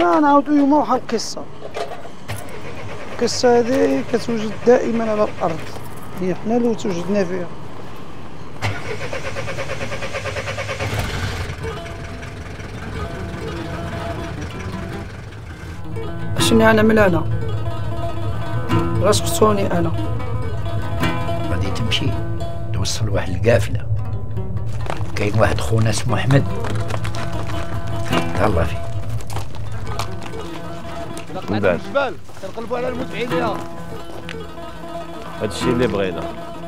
ديما نعاودو يوما واحد القصة هذه كتوجد دائما على الأرض، هي حنا اللي توجدنا فيها. شنو نعمل أنا؟ رشقتوني أنا. غادي تمشي توصل واحد القافلة، كاين واحد خونا اسمه أحمد تهلا فيه. من بعد كنقلبوا على المدفعين يا هادشي اللي بغينا.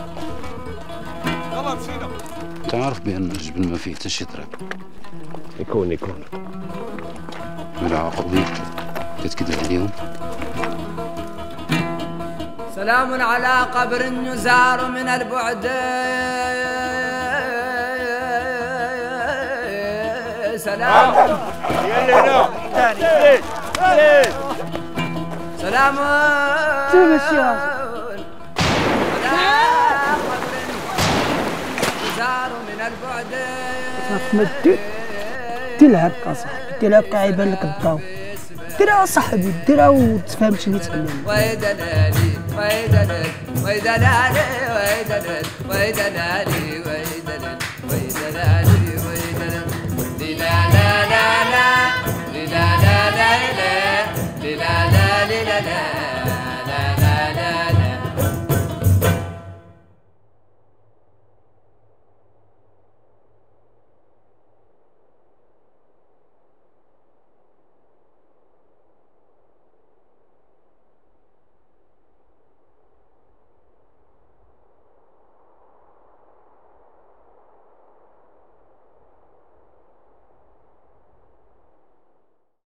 يلاه مشينا. تعرف بأن الجبل ما فيه حتى شي طريق. يكون والعقوبة كتكذب عليهم. سلام على قبر يزار من البعد، سلام يلا ثاني ليش سلام على قبر يزار من البعد. أحمد دير هكا صاحبي، دير هكا عيبان لك الضو، ديرها صاحبي ديرها وتفهمش اللي تعلم. ويدلالي ويدلال ويدلالي ويدلال ويدلالي ويدلال ويدلالي ويدلال لا لا لا لا لا لا لا لا لا